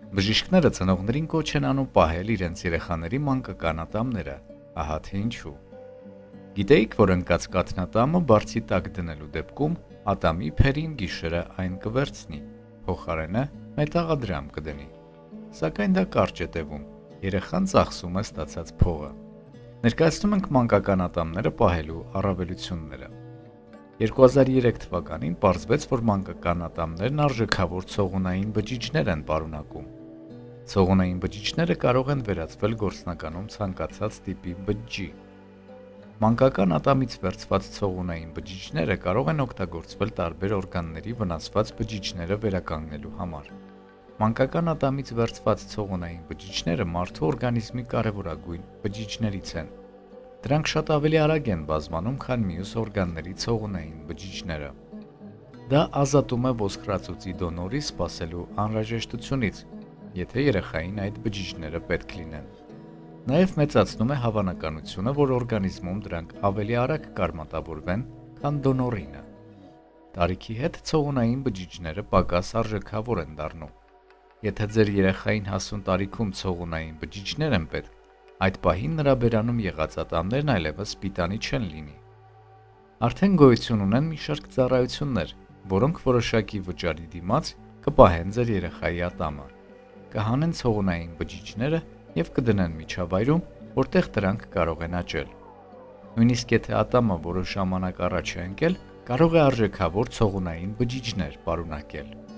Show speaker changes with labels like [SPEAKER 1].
[SPEAKER 1] Բժիշկները ծնողներին կոչ են անում պահել իրենց երեխաների մանկական ատամները, ահա թե ինչու։ Գիտեիք, որ ընկած կաթնատամը բարձի տակ դնելու դեպքում ատամի փերին գիշերը այն կվերցնի, փոխարենը մետաղադրամ կդնի։ Սակայն դա կարճ է տևում, երեխան ծախսում է ստացած փողը։ Ներկայացնում ենք մանկական ատամները պահելու առավելությունները։ 2003 թվականին պարզվեց, որ մանկական ատամներն արժեքավոր ցողունային բջիջներ են պարունակում։ Ցողունային բջիջները կարող են վերածվել գործնականում ցանկացած տիպի բջջի։ Մանկական ատամից վերցված ցողունային բջիջները կարող են օգտագործվել տարբեր օրգանների վնասված բջիջները վերականգնելու համար։ Մանկական ատամից վերցված ցողունային բջիջները մարդու օրգանիզմի կարևորագույն բջիջներից են։ Դրանք շատ ավելի արագ են բազմանում, քան մյուս օրգանների ցողունային բջիջները։ Դա ազատում է ոսկրածուծի դոնորի սպասելու անհրաժեշտությունից, եթե երեխային այդ բջիջները պետք լինեն։ Նաև մեծացնում է հավանականությունը, որ օրգանիզմում դրանք ավելի արագ կարմատավորվեն, քան դոնորինը։ Տարիքի հետ ցողունային բջիջները պակաս արժեքավոր են դառնում։ Եթե ձեր երեխային հասուն տարիքում ցողունային բջիջներ են պետք, այդ պահին նրա բերանում եղած ատամներն այլևս պիտանի չեն լինի։ Արդեն գոյություն ունեն մի շարք ծառայություններ, որոնք որոշակի վճարի դիմաց կպահեն ձեր երեխայի ատամը, կհանեն ցողունային բջիջները և կդնեն միջավայրում, որտեղ դրանք կարող են աճել։ Նույնիսկ եթե ատամը որոշ ժամանակ առաջ է ընկել, կարող է արժեքավոր ցողունային բջիջներ պարունակել։